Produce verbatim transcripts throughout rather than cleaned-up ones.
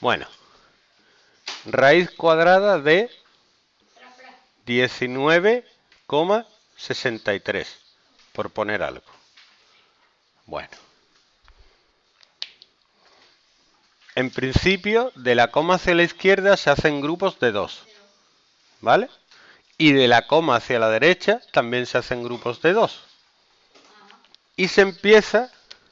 Bueno, raíz cuadrada de diecinueve coma sesenta y tres, por poner algo. Bueno. En principio, de la coma hacia la izquierda se hacen grupos de dos, ¿vale? Y de la coma hacia la derecha también se hacen grupos de dos. Y se empieza,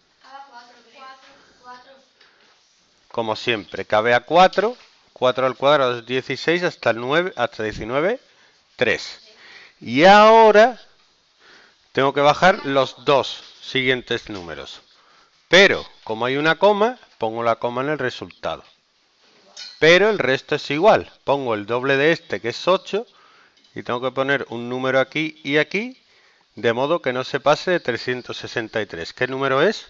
como siempre, cabe a cuatro, cuatro al cuadrado es dieciséis, hasta, el nueve, hasta diecinueve, tres. Y ahora tengo que bajar los dos siguientes números. Pero, como hay una coma, pongo la coma en el resultado. Pero el resto es igual. Pongo el doble de este, que es ocho, y tengo que poner un número aquí y aquí, de modo que no se pase de trescientos sesenta y tres. ¿Qué número es?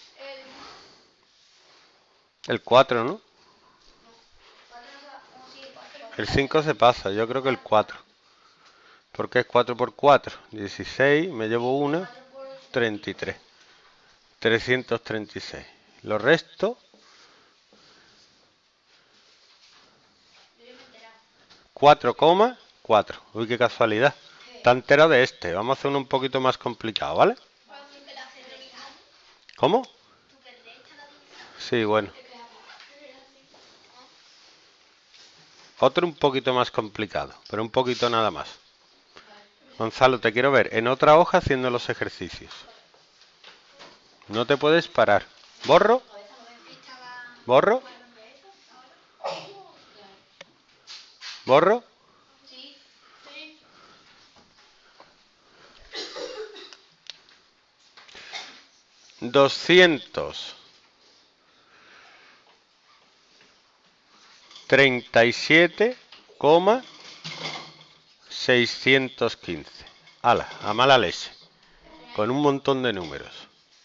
El cuatro, ¿no? El cinco se pasa, yo creo que el cuatro. Porque es cuatro por cuatro, dieciséis, me llevo uno, treinta y tres. trescientos treinta y seis. Lo resto, cuatro coma cuatro. Uy, qué casualidad. Está entero de este. Vamos a hacer uno un poquito más complicado, ¿vale? ¿Cómo? Sí, bueno. Otro un poquito más complicado, pero un poquito nada más. Gonzalo, te quiero ver en otra hoja haciendo los ejercicios. No te puedes parar. ¿Borro? ¿Borro? ¿Borro? Doscientos treinta y siete coma seiscientos quince. Ala, a mala leche. Con un montón de números.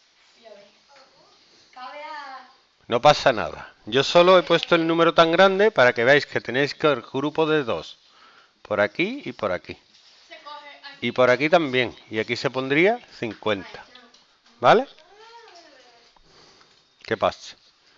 No pasa nada. Yo solo he puesto el número tan grande para que veáis que tenéis que el grupo de dos. Por aquí y por aquí. Y por aquí también. Y aquí se pondría cincuenta. ¿Vale? ¿Qué pasa?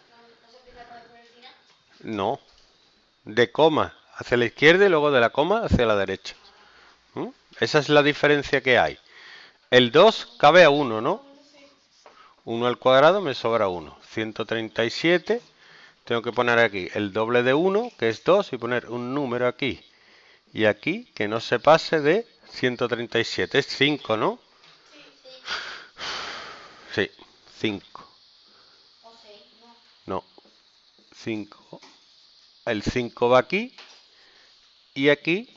No. De coma hacia la izquierda y luego de la coma hacia la derecha. ¿Mm? Esa es la diferencia que hay. El dos cabe a uno, ¿no? uno al cuadrado me sobra uno. ciento treinta y siete. Tengo que poner aquí el doble de uno, que es dos, y poner un número aquí y aquí que no se pase de ciento treinta y siete. Es cinco, ¿no? Sí, cinco. No, cinco. El cinco va aquí y aquí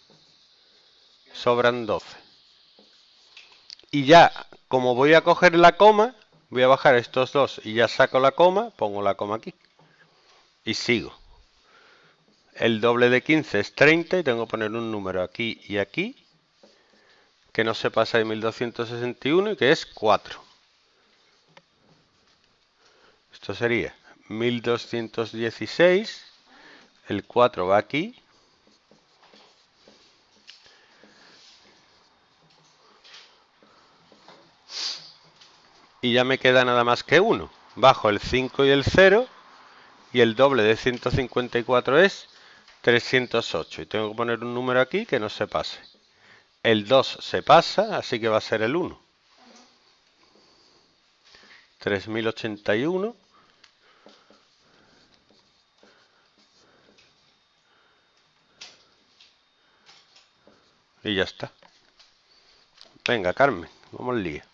sobran doce. Y ya, como voy a coger la coma, voy a bajar estos dos y ya saco la coma, pongo la coma aquí. Y sigo. El doble de quince es treinta y tengo que poner un número aquí y aquí, que no se pasa de mil doscientos sesenta y uno y que es cuatro. Esto sería mil doscientos dieciséis, el cuatro va aquí, y ya me queda nada más que uno. Bajo el cinco y el cero, y el doble de ciento cincuenta y cuatro es trescientos ocho. Y tengo que poner un número aquí que no se pase. El dos se pasa, así que va a ser el uno. tres mil ochenta y uno. Y ya está. Venga, Carmen, vamos al lío.